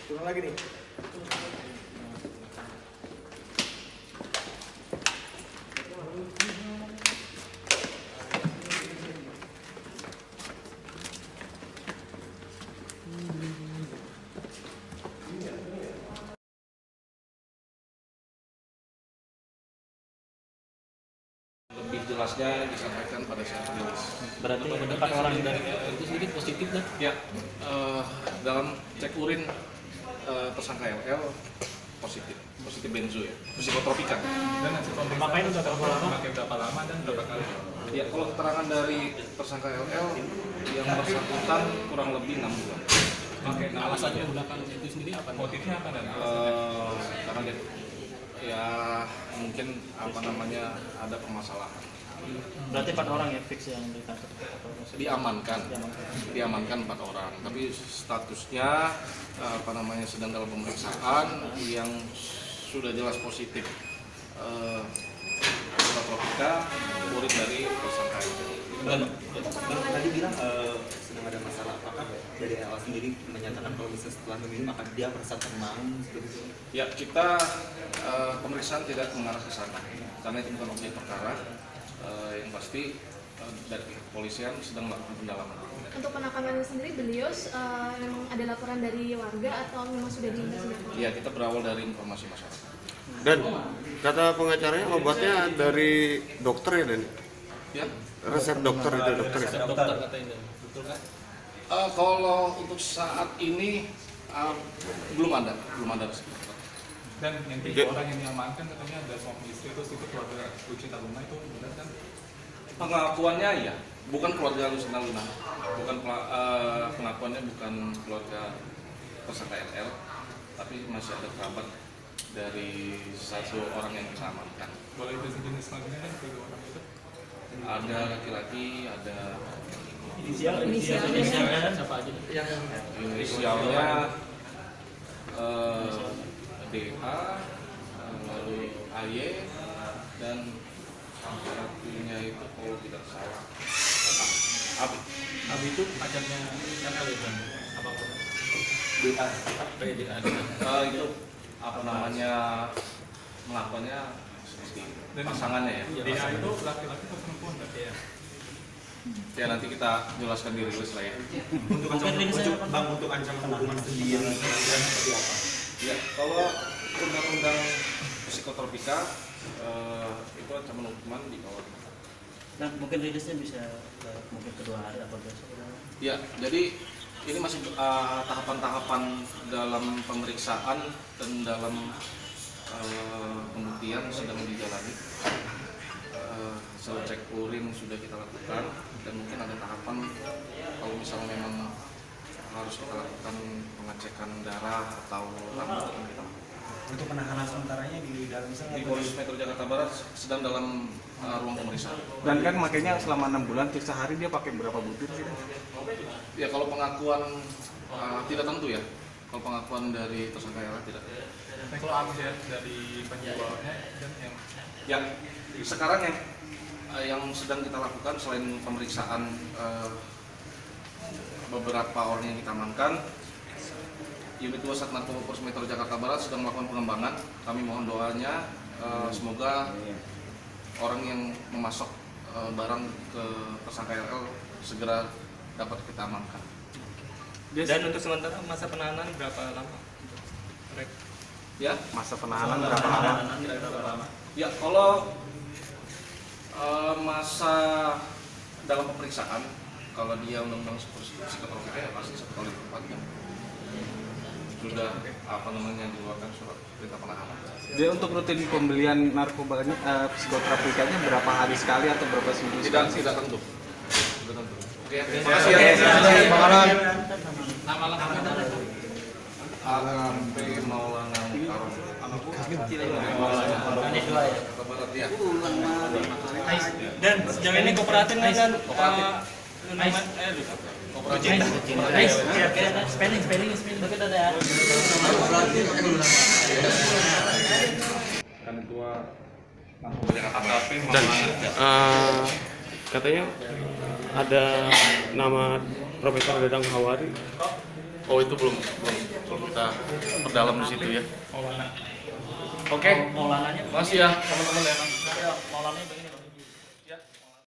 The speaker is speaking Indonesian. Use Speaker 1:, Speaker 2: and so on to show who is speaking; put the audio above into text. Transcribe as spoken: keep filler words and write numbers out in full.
Speaker 1: Turun lagi nih.
Speaker 2: Lebih jelasnya disampaikan pada saat rilis.
Speaker 3: Berarti empat orang dari itu sendiri positif kan?
Speaker 2: Ya, uh, dalam cek urin uh, tersangka L L positif, positif benzo ya, psikotropika.
Speaker 4: Dan hasil pemeriksaan
Speaker 3: Makanya udah berapa lama?
Speaker 4: Pakai berapa lama dan berapa kali?
Speaker 2: Ya, kalau keterangan dari tersangka L L yang bersangkutan kurang lebih enam bulan.
Speaker 4: Oke, nah
Speaker 3: Alasannya menggunakan itu sendiri apa?
Speaker 4: motifnya apa dan
Speaker 2: Uh, karena dia, ya mungkin apa namanya ada permasalahan.
Speaker 3: Berarti empat orang ya fix yang ditangkap atau
Speaker 2: Diamankan,
Speaker 3: diamankan.
Speaker 2: diamankan empat orang, tapi statusnya uh, apa namanya sedang dalam pemeriksaan yang sudah jelas positif uh, psikotropika urin dari tersangka itu.
Speaker 5: Bang, bang tadi bilang uh, sedang ada masalah, apakah dari L A sendiri menyatakan kalau misalnya setelah meminum maka dia merasa tenang seperti itu?
Speaker 2: Ya, kita uh, pemeriksaan tidak mengarah ke sana karena itu bukan objek perkara. Uh, yang pasti uh, dari kepolisian sedang melakukan pendalaman.
Speaker 6: Untuk penangkapan sendiri beliau uh, memang ada laporan dari warga atau memang sudah diinvestigasi?
Speaker 2: Ya, kita berawal dari informasi masyarakat.
Speaker 7: Dan kata pengacaranya obatnya dari dokter ya, Dan?
Speaker 2: Ya.
Speaker 7: Resep dokter itu dokter ya?
Speaker 3: Dokter katanya, betul kan?
Speaker 2: Uh, kalau untuk saat ini uh, belum ada, belum ada resep dokter.
Speaker 4: dan yang tiga orang yang diamankan katanya ada suami istri terus itu keluarga Lucinta Luna itu benar kan?
Speaker 2: Pengakuannya ya, bukan keluarga Lucinta Luna, bukan uh, pengakuannya bukan keluarga tersangka L L, tapi masih ada kerabat dari satu orang yang kita amankan.
Speaker 4: Boleh itu jenis lainnya kan tiga orang itu?
Speaker 2: Ada laki-laki, ada
Speaker 3: Inisial, inisial, inisialnya siapa aja? Yang
Speaker 2: inisialnya uh, D A, lalu A Y, dan satunya itu kalau tidak salah Abi.
Speaker 3: Abi itu pacarnya L L ya? Apa?
Speaker 2: D A.
Speaker 3: B D A.
Speaker 2: Uh, itu apa namanya melakukannya seperti
Speaker 4: Dan
Speaker 2: pasangannya ya.
Speaker 4: D A itu laki-laki atau perempuan berarti ya?
Speaker 2: Ya nanti kita jelaskan di rilis lah ya.
Speaker 5: Untuk ancaman, untuk, bang, untuk ancaman hukuman sendiri seperti apa?
Speaker 2: Ya, kalau undang-undang psikotropika uh, itu ancaman hukuman di bawah.
Speaker 3: Nah, mungkin rilisnya bisa uh, mungkin kedua hari atau besok.
Speaker 2: Ya, jadi ini masih uh, tahapan-tahapan dalam pemeriksaan dan dalam uh, pembuktian sedang dijalani. Uh, hasil cek urin sudah kita lakukan dan mungkin ada tahapan kalau misalnya memang harus kita lakukan pengecekan darah atau rambut yang kita lakukan.
Speaker 5: Untuk penahanan sementaranya di dalam misalnya
Speaker 2: Di Polres Metro Jakarta Barat sedang dalam uh, ruang pemeriksaan.
Speaker 1: Dan kan makanya selama enam bulan sehari dia pakai berapa butir sih?
Speaker 2: Ya kalau pengakuan uh, tidak tentu ya. Kalau pengakuan dari tersangka L L tidak.
Speaker 4: Nah, kalau update dari penjualnya dan yang
Speaker 2: Yang sekarang yang uh, yang sedang kita lakukan selain pemeriksaan uh, beberapa orang yang kita amankan, Unit dua Sat Narkoba Polres Metro Jakarta Barat sedang melakukan pengembangan. Kami mohon doanya uh, semoga orang yang memasok uh, barang ke tersangka L L segera dapat kita amankan.
Speaker 3: Dan untuk sementara masa penahanan berapa lama?
Speaker 2: Ya,
Speaker 1: Masa penahanan berapa lama?
Speaker 3: Berapa lama?
Speaker 2: ya kalau uh, masa dalam pemeriksaan, kalau dia undang-undang psikotropika ya pasti satu kali empat jam. Sudah apa namanya dikeluarkan surat perintah penahanan.
Speaker 1: Dia untuk rutin pembelian narkobanya, uh, psikotropikanya berapa hari sekali atau berapa seminggu
Speaker 2: Tidak
Speaker 1: sekali?
Speaker 2: tidak tentu. Tidak tentu. Oke, terima
Speaker 1: Oke,
Speaker 2: kasih ya.
Speaker 1: Bang Alan.
Speaker 3: Nama lengkapnya
Speaker 2: A K P Maulana Mukarram.
Speaker 3: Ini dua ya.
Speaker 2: Jakarta Barat ya.
Speaker 3: Dan sejauh ini kooperatif nggak kan?
Speaker 2: Kooperatif.
Speaker 3: Nama eh lupa.
Speaker 2: Kooperatif.
Speaker 3: Nice. Spelling, spelling, spelling. Tapi ada.
Speaker 2: Kan ketua Narkoba Jakarta A K P
Speaker 7: Dan
Speaker 2: Maulana.
Speaker 7: eh, katanya ada nama Profesor Dadang Hawari.
Speaker 2: Oh itu belum belum belum kita perdalam di situ ya.
Speaker 4: Maulana.
Speaker 2: Oke,
Speaker 3: Maulananya
Speaker 2: makasih ya teman-teman ya.
Speaker 3: Maulananya begini Bang.